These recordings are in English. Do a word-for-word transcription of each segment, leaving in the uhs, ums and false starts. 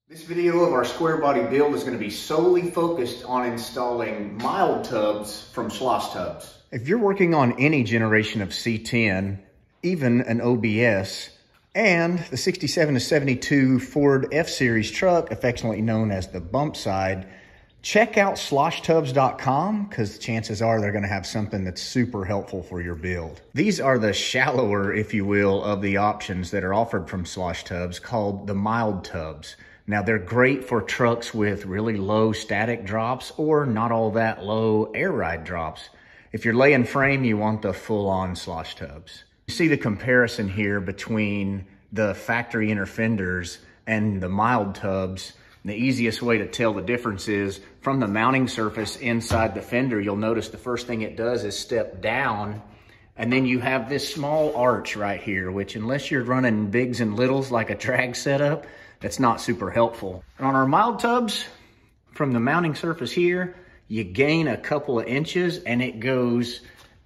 This video of our square body build is going to be solely focused on installing mild tubs from Schloss Tubs. If you're working on any generation of C ten, even an O B S, and the sixty-seven to seventy-two Ford F-Series truck, affectionately known as the bump side, check out schloss tubs dot com because chances are they're going to have something that's super helpful for your build. These are the shallower, if you will, of the options that are offered from Schloss Tubs, called the mild tubs. Now, they're great for trucks with really low static drops or not all that low air ride drops. If you're laying frame, you want the full-on Schloss Tubs. You see the comparison here between the factory inner fenders and the mild tubs. The easiest way to tell the difference is from the mounting surface inside the fender, you'll notice the first thing it does is step down, and then you have this small arch right here, which unless you're running bigs and littles like a drag setup, that's not super helpful. And on our mild tubs, from the mounting surface here, you gain a couple of inches and it goes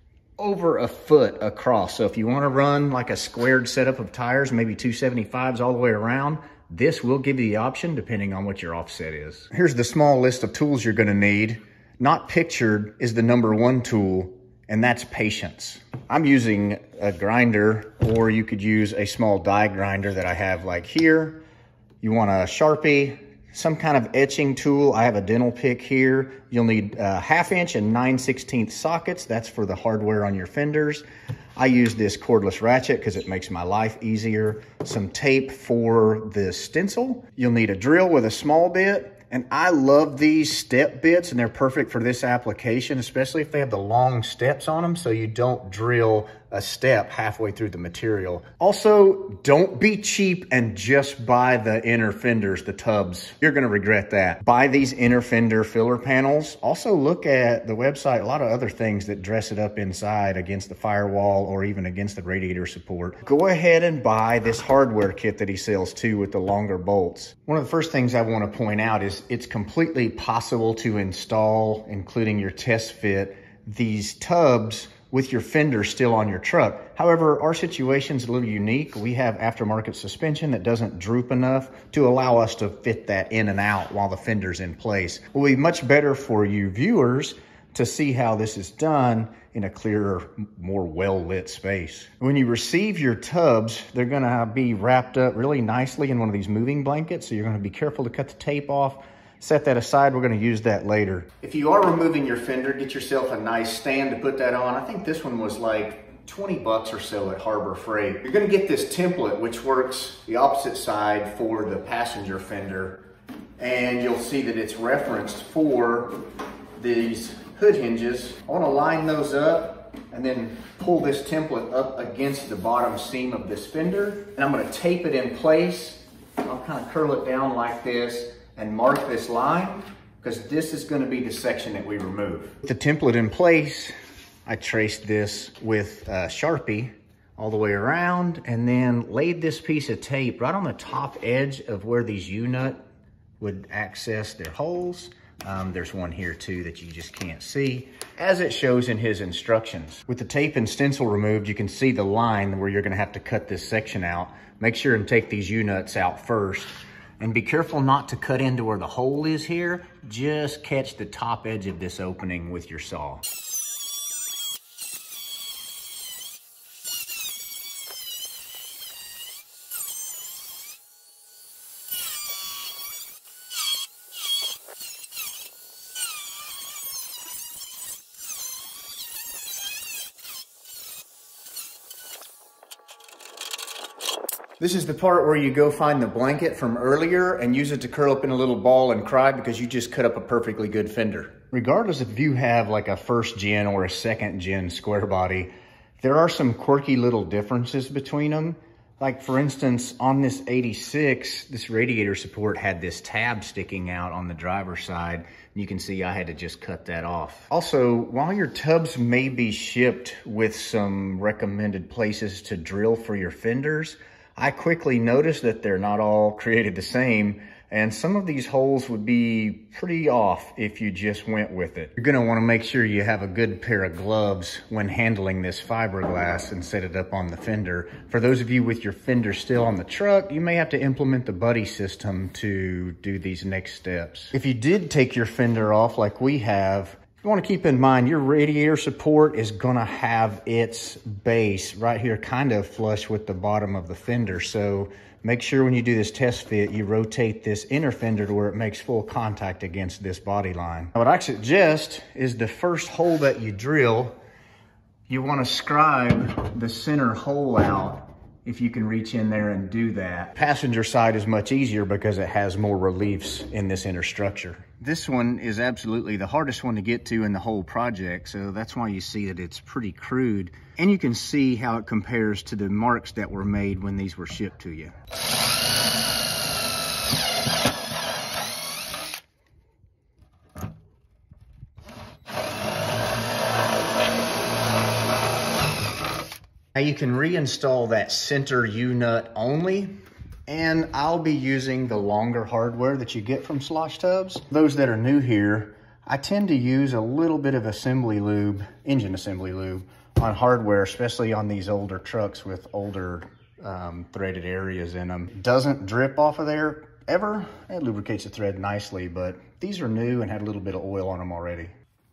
over a foot across. So if you want to run like a squared setup of tires, maybe two seventy-fives all the way around, this will give you the option depending on what your offset is. Here's the small list of tools you're going to need. Not pictured is the number one tool, and that's patience. I'm using a grinder, or you could use a small die grinder that I have like here. You want a Sharpie, some kind of etching tool. I have a dental pick here. You'll need a half inch and nine sixteenths sockets. That's for the hardware on your fenders. I use this cordless ratchet because it makes my life easier. Some tape for the stencil. You'll need a drill with a small bit. And I love these step bits, and they're perfect for this application, especially if they have the long steps on them so you don't drill a step halfway through the material. Also, don't be cheap and just buy the inner fenders, the tubs. You're gonna regret that. Buy these inner fender filler panels. Also look at the website, a lot of other things that dress it up inside against the firewall or even against the radiator support. Go ahead and buy this hardware kit that he sells too with the longer bolts. One of the first things I wanna point out is it's completely possible to install, including your test fit, these tubs with your fender still on your truck. However, our situation's a little unique. We have aftermarket suspension that doesn't droop enough to allow us to fit that in and out while the fender's in place. It will be much better for you viewers to see how this is done in a clearer, more well-lit space. When you receive your tubs, they're gonna be wrapped up really nicely in one of these moving blankets, so you're gonna be careful to cut the tape off. Set that aside, we're gonna use that later. If you are removing your fender, get yourself a nice stand to put that on. I think this one was like twenty bucks or so at Harbor Freight. You're gonna get this template, which works the opposite side for the passenger fender. And you'll see that it's referenced for these hood hinges. I wanna line those up and then pull this template up against the bottom seam of this fender. And I'm gonna tape it in place. I'll kind of curl it down like this and mark this line, because this is going to be the section that we remove. With the template in place, I traced this with a Sharpie all the way around and then laid this piece of tape right on the top edge of where these U-nut would access their holes. Um, there's one here too that you just can't see, as it shows in his instructions. With the tape and stencil removed, you can see the line where you're going to have to cut this section out. Make sure and take these U-nuts out first. And be careful not to cut into where the hole is here. Just catch the top edge of this opening with your saw. This is the part where you go find the blanket from earlier and use it to curl up in a little ball and cry because you just cut up a perfectly good fender. Regardless if you have like a first gen or a second gen square body, there are some quirky little differences between them. Like for instance, on this eighty-six, this radiator support had this tab sticking out on the driver's side. You can see I had to just cut that off. Also, while your tubs may be shipped with some recommended places to drill for your fenders, I quickly noticed that they're not all created the same, And some of these holes would be pretty off if you just went with it. You're gonna wanna make sure you have a good pair of gloves when handling this fiberglass and set it up on the fender. For those of you with your fender still on the truck, you may have to implement the buddy system to do these next steps. If you did take your fender off like we have, you want to keep in mind your radiator support is going to have its base right here kind of flush with the bottom of the fender. So make sure when you do this test fit, you rotate this inner fender to where it makes full contact against this body line. What I suggest is the first hole that you drill, you want to scribe the center hole out if you can reach in there and do that. Passenger side is much easier because it has more reliefs in this inner structure. This one is absolutely the hardest one to get to in the whole project, so that's why you see that it's pretty crude. And you can see how it compares to the marks that were made when these were shipped to you. Now you can reinstall that center U-nut only, and I'll be using the longer hardware that you get from Slosh Tubs. Those that are new here, I tend to use a little bit of assembly lube, engine assembly lube, on hardware, especially on these older trucks with older um, threaded areas in them. Doesn't drip off of there ever. It lubricates the thread nicely, but these are new and had a little bit of oil on them already.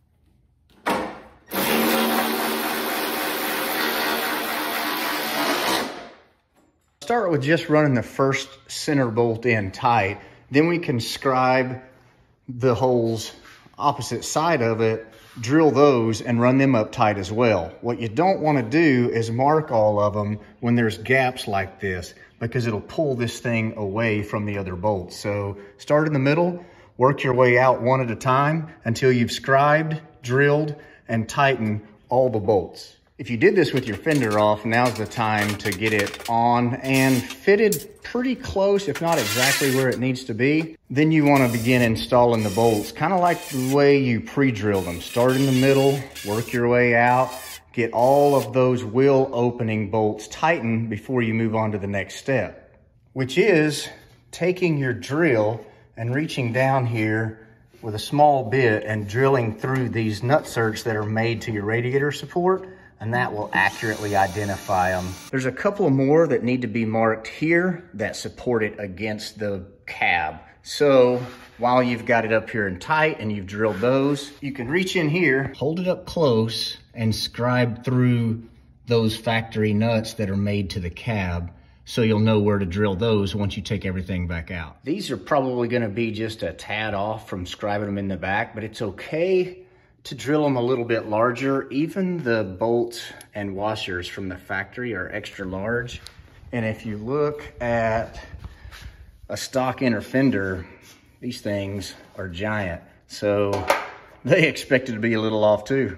Start with just running the first center bolt in tight, then we can scribe the holes opposite side of it, drill those and run them up tight as well. What you don't want to do is mark all of them when there's gaps like this, because it'll pull this thing away from the other bolts. So start in the middle, work your way out one at a time until you've scribed, drilled, and tightened all the bolts. If you did this with your fender off, now's the time to get it on and fitted pretty close, if not exactly where it needs to be. Then you want to begin installing the bolts, kind of like the way you pre-drill them. Start in the middle, work your way out, get all of those wheel opening bolts tightened before you move on to the next step, which is taking your drill and reaching down here with a small bit and drilling through these nutserts that are made to your radiator support, and that will accurately identify them. There's a couple more that need to be marked here that support it against the cab. So while you've got it up here and tight and you've drilled those, you can reach in here, hold it up close, and scribe through those factory nuts that are made to the cab, so you'll know where to drill those once you take everything back out. These are probably gonna be just a tad off from scribing them in the back, but it's okay to drill them a little bit larger. Even the bolts and washers from the factory are extra large. And if you look at a stock inner fender, these things are giant. So they expect it to be a little off too.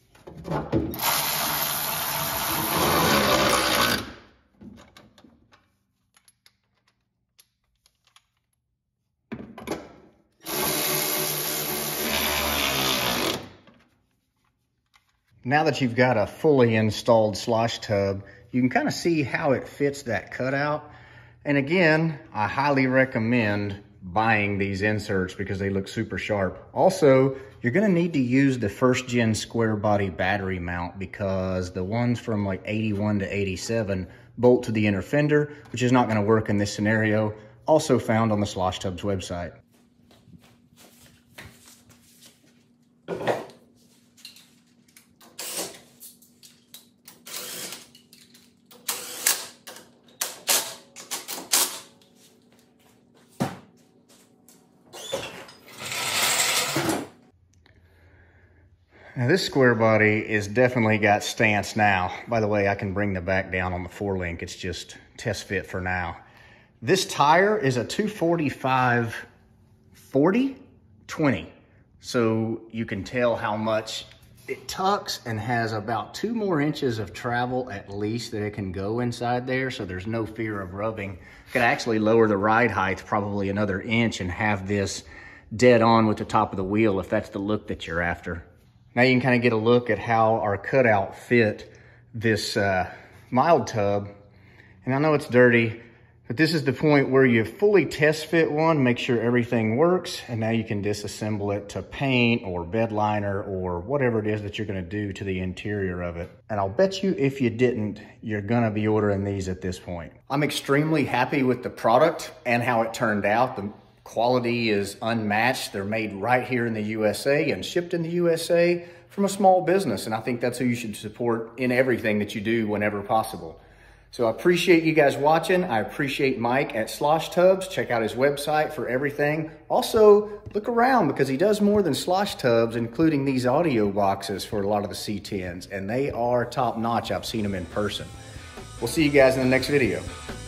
Now that you've got a fully installed Slosh tub, you can kind of see how it fits that cutout. And again, I highly recommend buying these inserts because they look super sharp. Also, you're gonna need to use the first gen square body battery mount because the ones from like eighty-one to eighty-seven bolt to the inner fender, which is not gonna work in this scenario. Also found on the Slosh Tubs website. Now this square body is definitely got stance now. By the way, I can bring the back down on the four link. It's just test fit for now. This tire is a two forty-five forty twenty. So you can tell how much it tucks and has about two more inches of travel at least that it can go inside there. So there's no fear of rubbing. Could actually lower the ride height probably another inch and have this dead on with the top of the wheel if that's the look that you're after. Now you can kind of get a look at how our cutout fit this uh, mild tub. And I know it's dirty, But this is the point where you fully test fit one, make sure everything works, and now you can disassemble it to paint or bed liner or whatever it is that you're gonna do to the interior of it. And I'll bet you if you didn't, you're gonna be ordering these at this point. I'm extremely happy with the product and how it turned out. The quality is unmatched. They're made right here in the U S A and shipped in the U S A from a small business. And I think that's who you should support in everything that you do whenever possible. So I appreciate you guys watching. I appreciate Mike at Slosh Tubs. Check out his website for everything. Also, look around because he does more than Slosh Tubs, including these audio boxes for a lot of the C tens, and they are top notch. I've seen them in person. We'll see you guys in the next video.